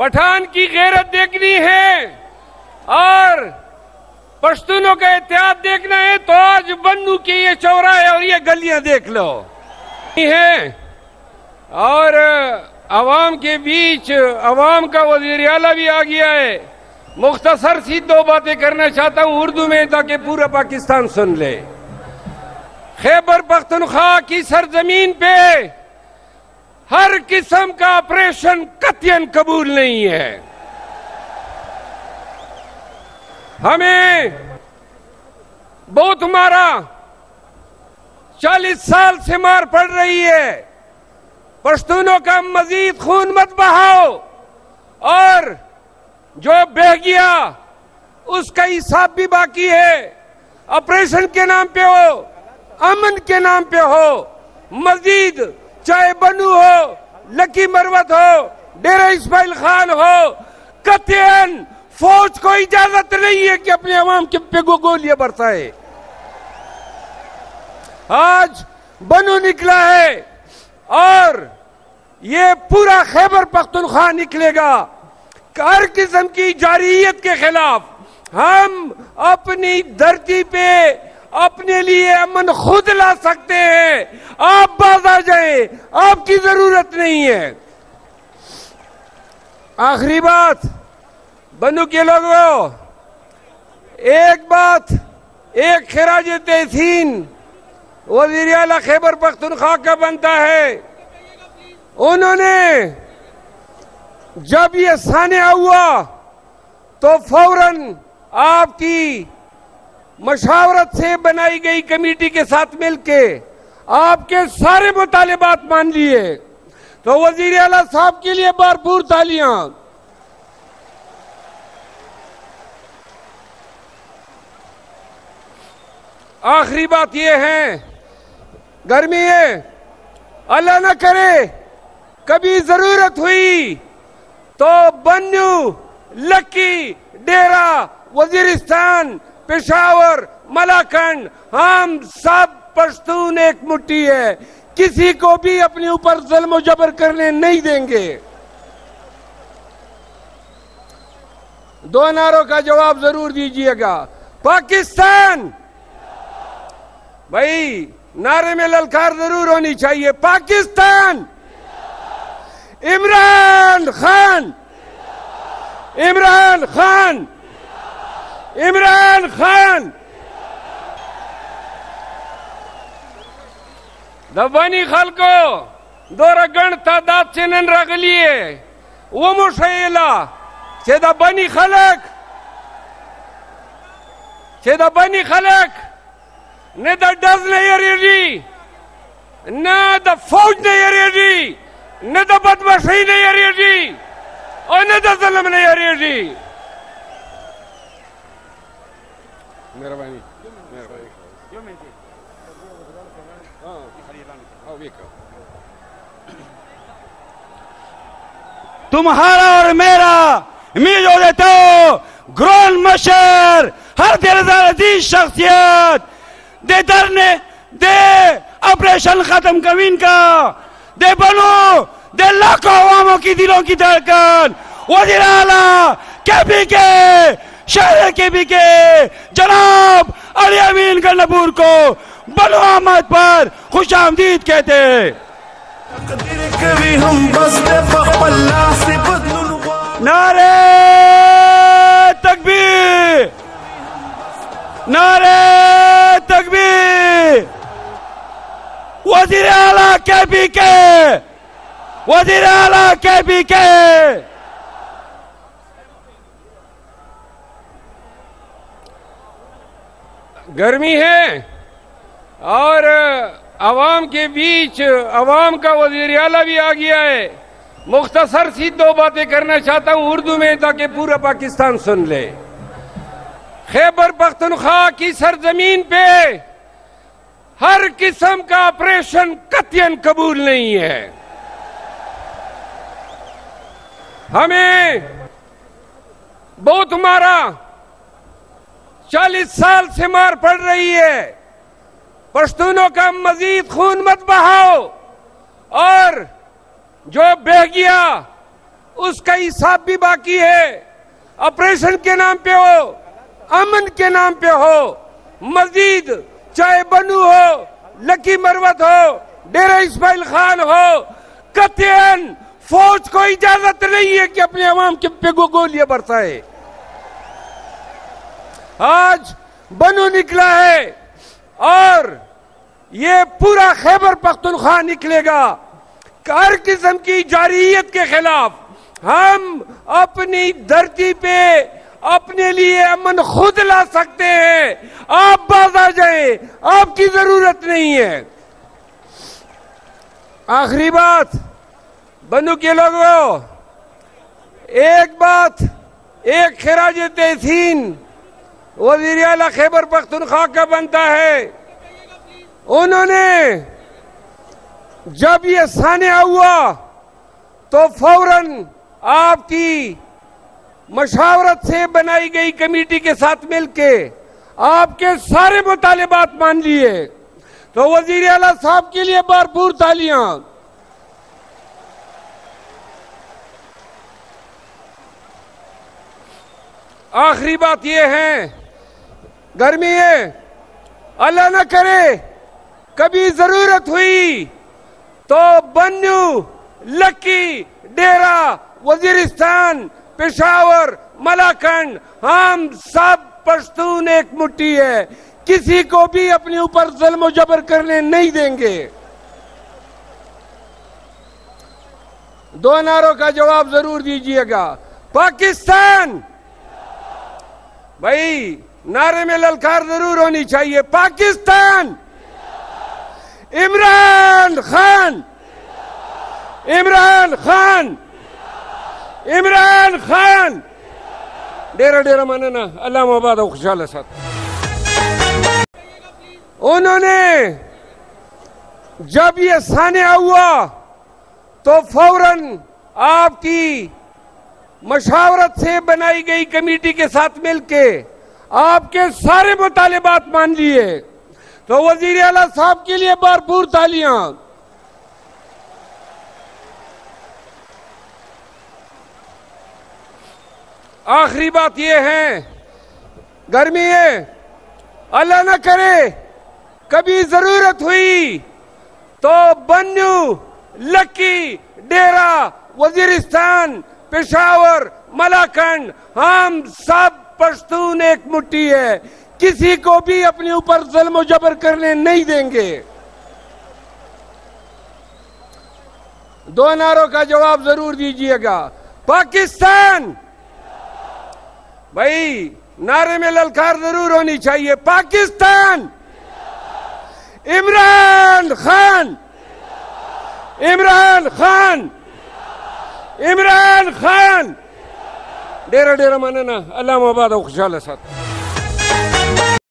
पठान की गैरत देखनी है और पश्तूनों का एहतियात देखना है तो आज बन्नू के ये चौराहे और ये गलियां देख लो है। और अवाम के बीच अवाम का वज़ीर आला भी आ गया है। मुख्तसर सी दो बातें करना चाहता हूं उर्दू में ताकि पूरा पाकिस्तान सुन ले। खैबर पख्तूनख्वा की सरजमीन पे हर किस्म का ऑपरेशन कतई कबूल नहीं है। हमें बहुत मारा, 40 साल से मार पड़ रही है। पश्तूनों का मजीद खून मत बहाओ और जो बह गया उसका हिसाब भी बाकी है। ऑपरेशन के नाम पे हो, अमन के नाम पे हो, मजीद चाहे बन्नू हो, लकी मरवत हो, डेरा इस्माइल खान हो, कतई फौज को इजाजत नहीं है कि अपने अवाम के पे गोलियां बरसाए। आज बन्नू निकला है और ये पूरा खैबर पख्तूनख्वा निकलेगा हर किस्म की जारियत के खिलाफ। हम अपनी धरती पे अपने लिए अमन खुद ला सकते हैं। आप बाज आ जाए, आपकी जरूरत नहीं है। आखिरी बात, बन्नू के लोगों, एक बात, एक खिराज तहसीन वज़ीर आला खैबर पख्तूनख्वा का बनता है। उन्होंने जब ये सानिया हुआ तो फौरन आपकी मशावरत से बनाई गई कमेटी के साथ मिलके आपके सारे मुतालिबात मान लिए। तो वज़ीर आला साहब के लिए भरपूर तालियां। आखिरी बात यह है, गर्मी है, अल्लाह न करे कभी जरूरत हुई तो बन्नू, लक्की, डेरा, वजीरिस्तान, पेशावर, मलाखंड, हम सब पश्तून एक मुट्ठी है। किसी को भी अपने ऊपर जुल्म जबर करने नहीं देंगे। दो नारों का जवाब जरूर दीजिएगा। पाकिस्तान, भाई नारे में ललकार जरूर होनी चाहिए। पाकिस्तान, इमरान खान, इमरान खान, इमरान खान। दबानी खलको दोरा गण तादाद से नन रगलिए वो मुशैला से दबानी खलक, से दबानी खलक ने द डज नहीं रेडी, न द फौज नहीं रेडी, न द बदमाशी नहीं रेडी और न द जुल्म नहीं रेडी। मेहरबानी, तुम्हारा और मेरा मीजो देते हो ग्रोन मशर हर अजीज शख्सियत दे दरने दे ऑपरेशन खत्म कवीन का दे बनो दे लाखों अवामों की दिलों की धड़कन वज़ीर आला केपी के शहर केपी के जनाब अली अमीन गन्नपुर को बनो अहमद पर खुश आमदीद कहते हैं। नारे तकबीर, नारे तकबीर। वज़ीर आला केपी के, वज़ीर आला केपी के। गर्मी है और अवाम के बीच अवाम का वज़ीर आला भी आ गया है। मुख्तसर सी दो बातें करना चाहता हूं उर्दू में ताकि पूरा पाकिस्तान सुन ले। खैबर पख्तूनख्वा की सरजमीन पे हर किस्म का ऑपरेशन कतई कबूल नहीं है। हमें बहुत मारा, 40 साल से मार पड़ रही है। पश्तूनों का मजीद खून मत बहाओ और जो बह गया उसका हिसाब भी बाकी है। ऑपरेशन के नाम पे हो, अमन के नाम पे हो, मजीद चाहे बनू हो, लकी मरवत हो, डेरा इस्माइल खान हो, कतईन फौज को इजाजत नहीं है कि अपने अवाम के पे गोलियां बरसाए। आज बनू निकला है और ये पूरा खैबर पख्तूनख्वा निकलेगा हर किस्म की जारियत के खिलाफ। हम अपनी धरती पे अपने लिए अमन खुद ला सकते हैं। आप बाज आ जाए, आपकी जरूरत नहीं है। आखिरी बात, बनू के लोगों, एक बात, एक खिराज तहसीन वज़ीर आला खैबर पख्तूनख्वा का बनता है। उन्होंने जब ये सानिया हुआ तो फौरन आपकी मशावरत से बनाई गई कमेटी के साथ मिलके आपके सारे मुतालिबात मान लिए। तो वज़ीर आला साहब के लिए भरपूर तालियां। आखिरी बात यह है, गर्मी है, अल्लाह न करे कभी जरूरत हुई तो बन्नू, लक्की, डेरा, वजीरिस्तान, पेशावर, मलाकंड, हम सब पश्तून एक मुट्ठी है। किसी को भी अपने ऊपर जुल्म जबर करने नहीं देंगे। दो नारों का जवाब जरूर दीजिएगा। पाकिस्तान, भाई नारे में ललकार जरूर होनी चाहिए। पाकिस्तान, इमरान खान, इमरान खान, इमरान खान। डेरा डेरा माने ना, अल्लाह मुबारक हो, खुशहाल साथ। उन्होंने जब ये सानिया हुआ तो फौरन आपकी मशावरत से बनाई गई कमेटी के साथ मिलके आपके सारे मुतालिबात मान लिए। तो वज़ीर आला साहब के लिए भरपूर तालियां। आखिरी बात यह है, गर्मी है, अल्लाह न करे कभी जरूरत हुई तो बन्नू, लक्की, डेरा, वजीरिस्तान, पेशावर, मलाकंड, हम सब पश्तून एक मुट्ठी है। किसी को भी अपने ऊपर जुल्म जबर करने नहीं देंगे। दो नारों का जवाब जरूर दीजिएगा। पाकिस्तान, भाई नारे में ललकार जरूर होनी चाहिए। पाकिस्तान, इमरान खान, इमरान खान, इमरान खान। डेरा डेरा माने ना, अल्लाह मुबारक हो, खुशहाल साथ।